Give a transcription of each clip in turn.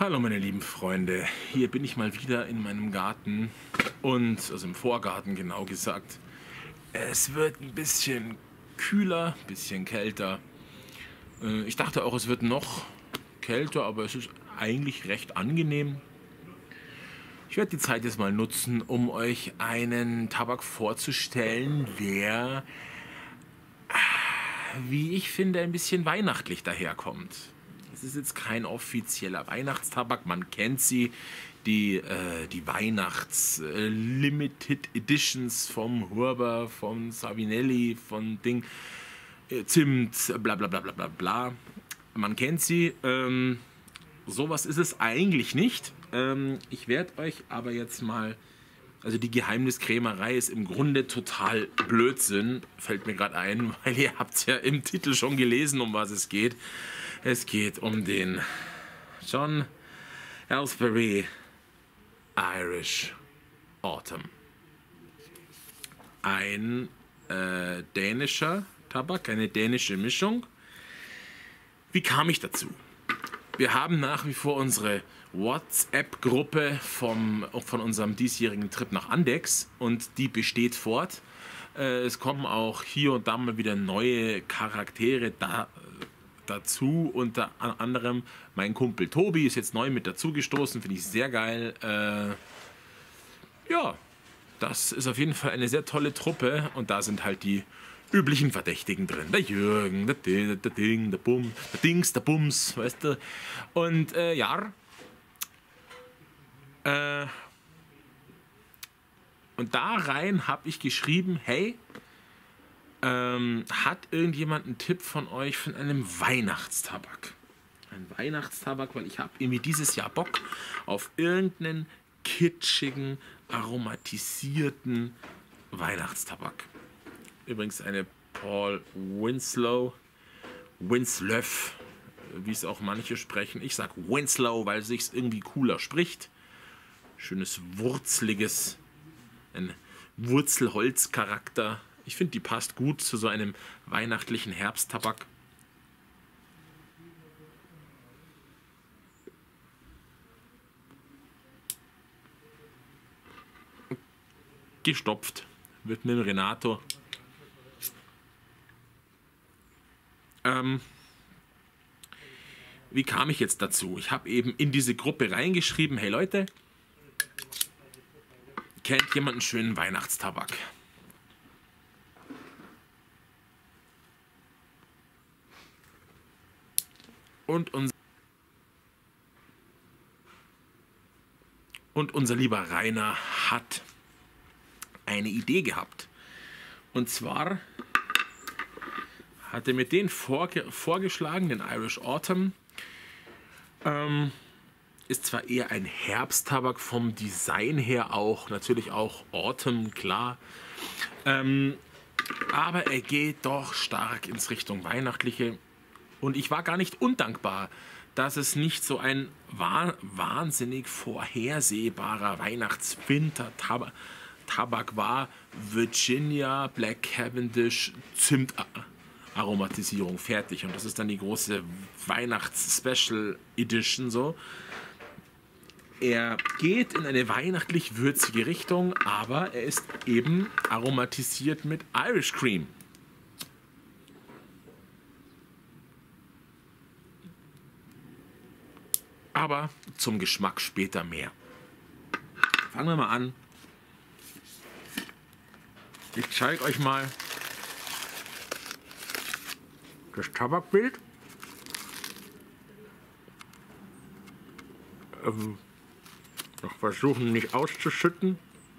Hallo meine lieben Freunde, hier bin ich mal wieder in meinem Garten und, also im Vorgarten genau gesagt. Es wird ein bisschen kühler, ein bisschen kälter. Ich dachte auch, es wird noch kälter, aber es ist eigentlich recht angenehm. Ich werde die Zeit jetzt mal nutzen, um euch einen Tabak vorzustellen, der, wie ich finde, ein bisschen weihnachtlich daherkommt. Es ist jetzt kein offizieller Weihnachtstabak, man kennt sie, die Weihnachts-Limited Editions vom Huber, von Savinelli, von Ding, Zimt, bla bla bla bla bla bla. Man kennt sie, sowas ist es eigentlich nicht. Ich werde euch aber jetzt mal, also die Geheimniskrämerei ist im Grunde total Blödsinn, fällt mir gerade ein, weil ihr habt es ja im Titel schon gelesen, um was es geht. Es geht um den John Aylesbury Irish Autumn. Ein dänischer Tabak, eine dänische Mischung. Wie kam ich dazu? Wir haben nach wie vor unsere WhatsApp-Gruppe von unserem diesjährigen Trip nach Andex und die besteht fort. Es kommen auch hier und da mal wieder neue Charaktere dazu, unter anderem mein Kumpel Tobi ist jetzt neu mit dazu gestoßen, finde ich sehr geil. Ja, das ist auf jeden Fall eine sehr tolle Truppe und da sind halt die üblichen Verdächtigen drin. Der Jürgen, der Ding, der Bum, der Dings, der Bums, weißt du. Und ja. Und da rein habe ich geschrieben, hey, hat irgendjemand einen Tipp von euch von einem Weihnachtstabak? Ein Weihnachtstabak, weil ich habe irgendwie dieses Jahr Bock auf irgendeinen kitschigen, aromatisierten Weihnachtstabak. Übrigens eine Paul Winslow, wie es auch manche sprechen. Ich sage Winslow, weil es sich irgendwie cooler spricht. Schönes wurzeliges, ein Wurzelholzcharakter. Ich finde, die passt gut zu so einem weihnachtlichen Herbsttabak. Gestopft wird mit dem Renato. Wie kam ich jetzt dazu? Ich habe eben in diese Gruppe reingeschrieben, hey Leute, kennt jemand einen schönen Weihnachtstabak? Und unser lieber Rainer hat eine Idee gehabt. Und zwar hat er mir den vorgeschlagen, den Irish Autumn. Ist zwar eher ein Herbsttabak vom Design her auch, natürlich auch Autumn, klar. Aber er geht doch stark ins Richtung Weihnachtliche. Und ich war gar nicht undankbar, dass es nicht so ein wahnsinnig vorhersehbarer Weihnachts-Winter-Tabak war. Virginia, Black Cavendish, Zimt-Aromatisierung, fertig. Und das ist dann die große Weihnachts-Special Edition so. Er geht in eine weihnachtlich würzige Richtung, aber er ist eben aromatisiert mit Irish Cream. Aber zum Geschmack später mehr. Fangen wir mal an. Ich zeige euch mal das Tabakbild. Noch versuchen nicht auszuschütten.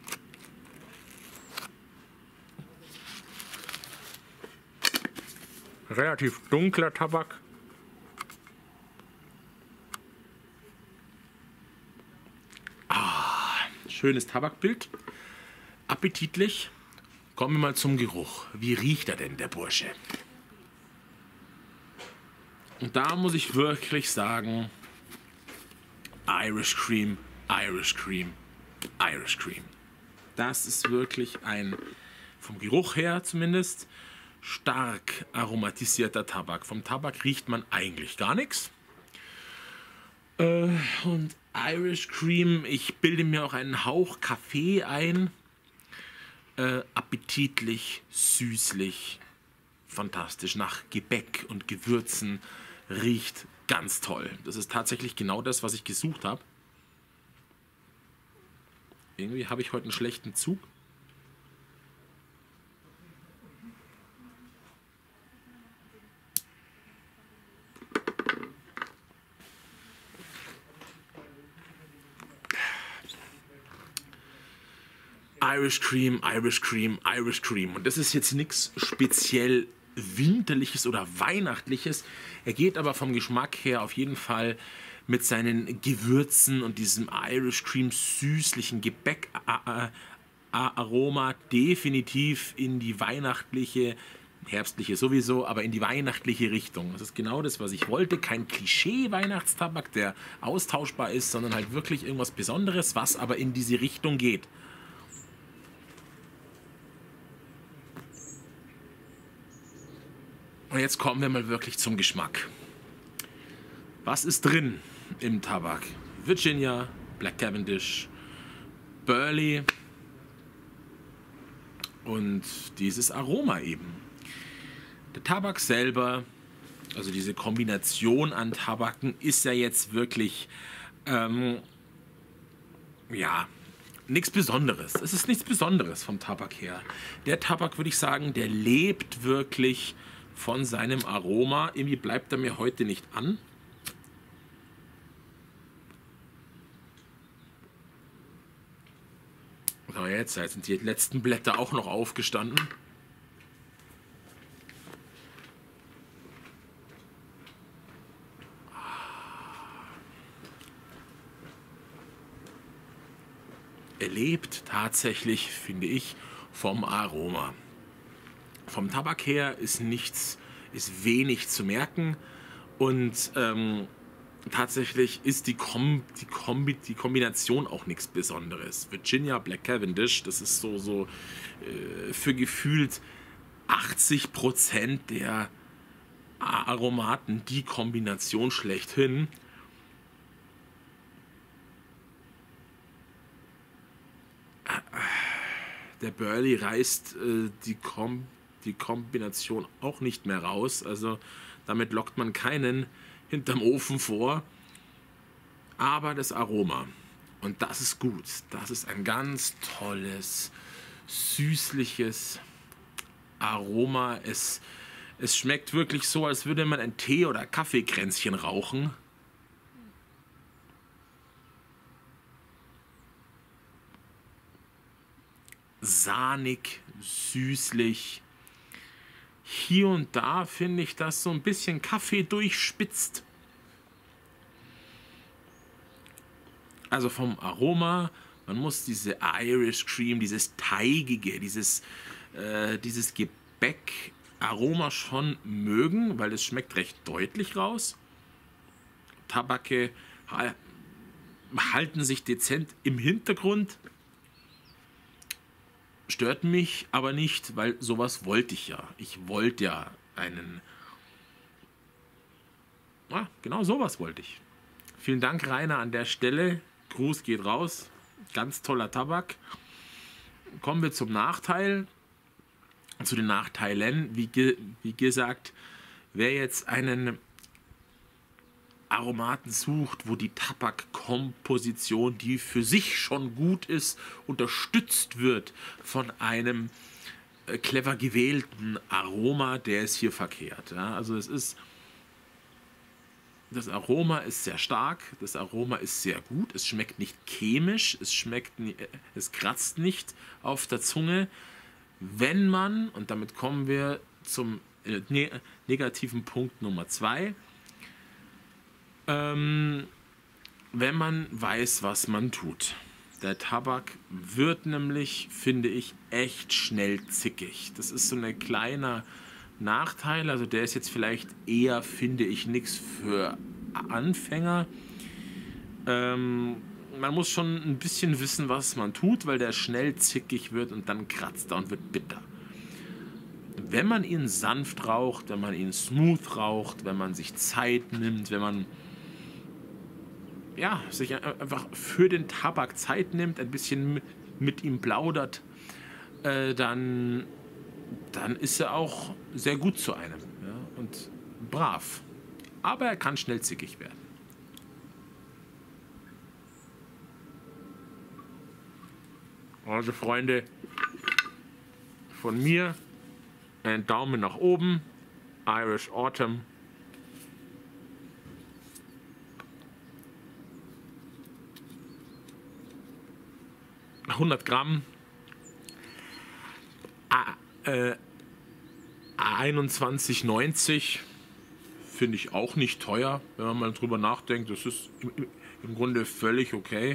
Relativ dunkler Tabak. Schönes Tabakbild. Appetitlich. Kommen wir mal zum Geruch. Wie riecht er denn, der Bursche? Und da muss ich wirklich sagen, Irish Cream, Irish Cream, Irish Cream. Das ist wirklich ein, vom Geruch her zumindest, stark aromatisierter Tabak. Vom Tabak riecht man eigentlich gar nichts. Und Irish Cream, ich bilde mir auch einen Hauch Kaffee ein. Appetitlich, süßlich, fantastisch. Nach Gebäck und Gewürzen, riecht ganz toll. Das ist tatsächlich genau das, was ich gesucht habe. Irgendwie habe ich heute einen schlechten Zug. Irish Cream, Irish Cream, Irish Cream. Und das ist jetzt nichts speziell Winterliches oder Weihnachtliches. Er geht aber vom Geschmack her auf jeden Fall mit seinen Gewürzen und diesem Irish Cream süßlichen Gebäck-Aroma definitiv in die weihnachtliche, herbstliche sowieso, aber in die weihnachtliche Richtung. Das ist genau das, was ich wollte. Kein Klischee-Weihnachtstabak, der austauschbar ist, sondern halt wirklich irgendwas Besonderes, was aber in diese Richtung geht. Und jetzt kommen wir mal wirklich zum Geschmack. Was ist drin im Tabak? Virginia, Black Cavendish, Burley und dieses Aroma eben. Der Tabak selber, also diese Kombination an Tabaken, ist ja jetzt wirklich, ja, nichts Besonderes. Es ist nichts Besonderes vom Tabak her. Der Tabak, würde ich sagen, der lebt wirklich von seinem Aroma. Irgendwie bleibt er mir heute nicht an. So, jetzt sind die letzten Blätter auch noch aufgestanden. Er lebt tatsächlich, finde ich, vom Aroma. Vom Tabak her ist wenig zu merken und tatsächlich ist die Kombination auch nichts Besonderes. Virginia, Black Cavendish, das ist so für gefühlt 80% der Aromaten die Kombination schlechthin. Der Burley reißt die Kombination auch nicht mehr raus. Also damit lockt man keinen hinterm Ofen vor. Aber das Aroma, und das ist gut, das ist ein ganz tolles, süßliches Aroma. Es schmeckt wirklich so, als würde man ein Tee- oder Kaffeekränzchen rauchen. Sahnig, süßlich. Hier und da finde ich das so ein bisschen Kaffee durchspitzt. Also vom Aroma, man muss diese Irish Cream, dieses Teigige, dieses Gebäck-Aroma schon mögen, weil es schmeckt recht deutlich raus. Tabake halten sich dezent im Hintergrund. Stört mich aber nicht, weil sowas wollte ich ja. Ich wollte ja genau sowas wollte ich. Vielen Dank, Rainer, an der Stelle. Gruß geht raus. Ganz toller Tabak. Kommen wir zum Nachteil. Zu den Nachteilen. Wie gesagt, wer jetzt einen Aromaten sucht, wo die Tabakkomposition, die für sich schon gut ist, unterstützt wird von einem clever gewählten Aroma, der ist hier verkehrt. Ja? Also das Aroma ist sehr stark, das Aroma ist sehr gut, es schmeckt nicht chemisch, es kratzt nicht auf der Zunge, wenn man, und damit kommen wir zum negativen Punkt Nummer 2, wenn man weiß, was man tut. Der Tabak wird nämlich, finde ich, echt schnell zickig. Das ist so ein kleiner Nachteil. Also der ist jetzt vielleicht eher, finde ich, nichts für Anfänger. Man muss schon ein bisschen wissen, was man tut, weil der schnell zickig wird und dann kratzt er und wird bitter. Wenn man ihn sanft raucht, wenn man ihn smooth raucht, wenn man sich Zeit nimmt, wenn man ja, sich einfach für den Tabak Zeit nimmt, ein bisschen mit ihm plaudert, dann ist er auch sehr gut zu einem, ja, und brav. Aber er kann schnell zickig werden. Also Freunde, von mir ein Daumen nach oben, Irish Autumn. $100 21,90 finde ich auch nicht teuer, wenn man mal drüber nachdenkt. Das ist im Grunde völlig okay.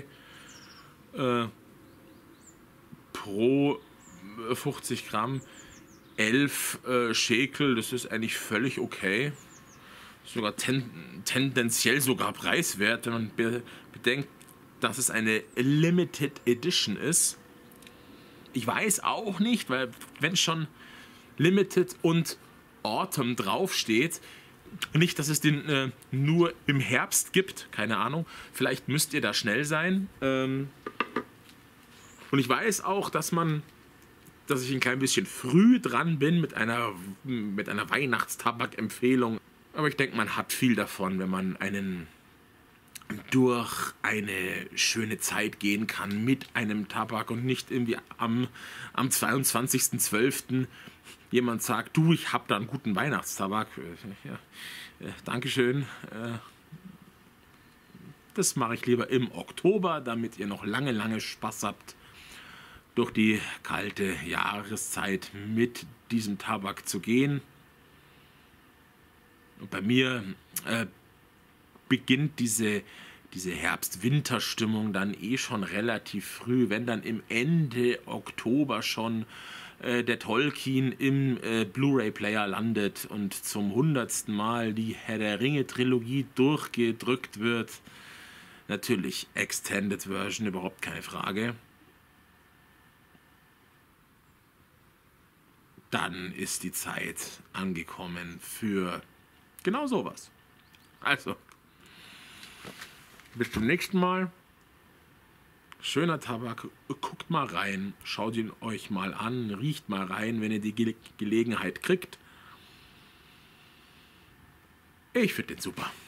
Pro 50 Gramm 11 Shekel, das ist eigentlich völlig okay. Sogar tendenziell sogar preiswert, wenn man bedenkt, dass es eine Limited Edition ist. Ich weiß auch nicht, weil wenn schon Limited und Autumn draufsteht, nicht, dass es den nur im Herbst gibt, keine Ahnung. Vielleicht müsst ihr da schnell sein. Und ich weiß auch, dass ich ein klein bisschen früh dran bin mit einer Weihnachtstabak-Empfehlung. Aber ich denke, man hat viel davon, wenn man durch eine schöne Zeit gehen kann mit einem Tabak und nicht irgendwie am 22.12. jemand sagt, du, ich habe da einen guten Weihnachtstabak. Ja, Dankeschön. Das mache ich lieber im Oktober, damit ihr noch lange Spaß habt, durch die kalte Jahreszeit mit diesem Tabak zu gehen. Und bei mir beginnt diese Herbst-Winter-Stimmung dann schon relativ früh, wenn dann im Ende Oktober schon der Tolkien im Blu-ray-Player landet und zum 100. Mal die Herr der Ringe-Trilogie durchgedrückt wird. Natürlich Extended Version, überhaupt keine Frage. Dann ist die Zeit angekommen für genau sowas. Also, bis zum nächsten Mal. Schöner Tabak. Guckt mal rein. Schaut ihn euch mal an. Riecht mal rein, wenn ihr die Gelegenheit kriegt. Ich finde den super.